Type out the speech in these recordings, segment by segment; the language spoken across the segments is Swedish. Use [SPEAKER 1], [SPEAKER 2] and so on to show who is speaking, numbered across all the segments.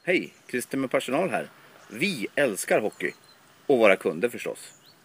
[SPEAKER 1] Hej, Christer med personal här. Vi älskar hockey. Och våra kunder förstås.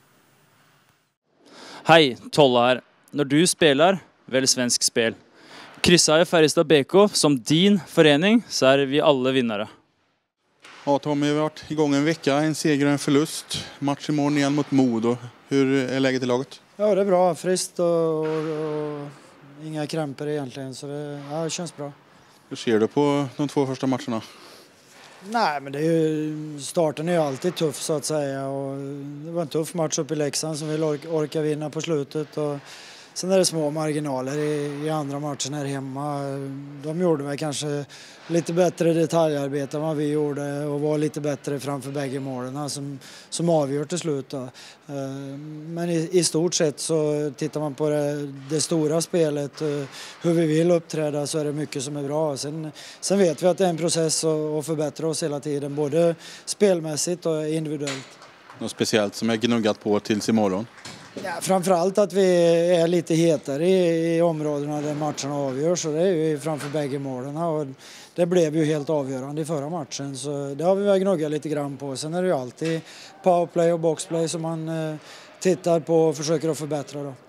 [SPEAKER 2] Hej, Tolla här. När du spelar, välj svensk spel. Kryssar jag Färjestad BK som din förening så är vi alla vinnare.
[SPEAKER 3] Ja, Tommy, vi har varit igång en vecka, en seger och en förlust. Match imorgon igen mot Modo. Hur är läget i laget?
[SPEAKER 4] Ja, det är bra. Friskt och inga krämpor egentligen, så det känns bra.
[SPEAKER 3] Hur ser du på de 2 första matcherna?
[SPEAKER 4] Nej, men starten är ju alltid tuff så att säga. Och det var en tuff match uppe i Leksand som vi orkar vinna på slutet. Och sen är det små marginaler i andra matchen här hemma. De gjorde väl kanske lite bättre detaljarbete än vad vi gjorde och var lite bättre framför bägge målen som avgör till slut då. Men i stort sett så tittar man på det stora spelet, hur vi vill uppträda, så är det mycket som är bra. Sen vet vi att det är en process att förbättra oss hela tiden, både spelmässigt och individuellt.
[SPEAKER 3] Något speciellt som är gnuggat på tills imorgon?
[SPEAKER 4] Ja, framförallt att vi är lite hetare i områdena där matcherna avgörs, så det är ju framför bägge målen. Och det blev ju helt avgörande i förra matchen, så det har vi väl gnuggat lite grann på. Sen är det ju alltid powerplay och boxplay som man tittar på och försöker att förbättra då.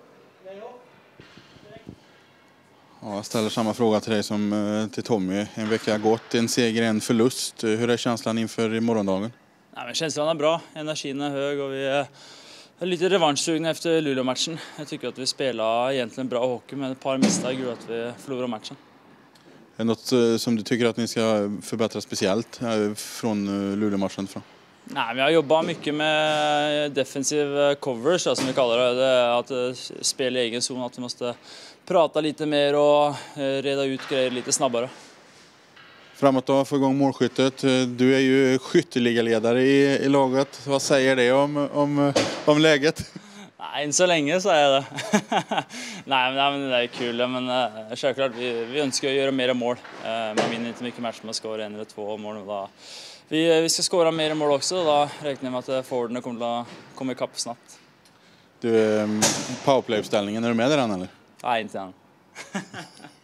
[SPEAKER 3] Ja, jag ställer samma fråga till dig som till Tommy. En vecka har gått, en seger, en förlust. Hur är känslan inför morgondagen?
[SPEAKER 2] Nej, men känslan är bra, energin är hög och vi är lite revanschsugna efter Luleå-matchen. Jag tycker att vi spelar egentligen bra hockey, men ett par misstag gjorde att vi förlorade matchen.
[SPEAKER 3] Är det något som du tycker att ni ska förbättra speciellt från Luleå-matchen?
[SPEAKER 2] Nej, vi har jobbat mycket med defensiv coverage, som vi kallar det. Det är att spela i egen zon, att vi måste prata lite mer och reda ut grejer lite snabbare.
[SPEAKER 3] Framåt då, få igång målskyttet. Du är ju skytteligaledare i laget. Vad säger det om läget?
[SPEAKER 2] Nej, inte så länge så är det. Nej, men det är kul. Men självklart, vi önskar göra mer mål. Man vinner inte mycket match med att skåra 1 eller 2 mål. Då. Vi ska skåra mer mål också. Då räknar jag med att forwarderna kommer att komma ikapp snabbt.
[SPEAKER 3] Du, powerplay-uppställningen, är du med i den eller?
[SPEAKER 2] Nej, inte än.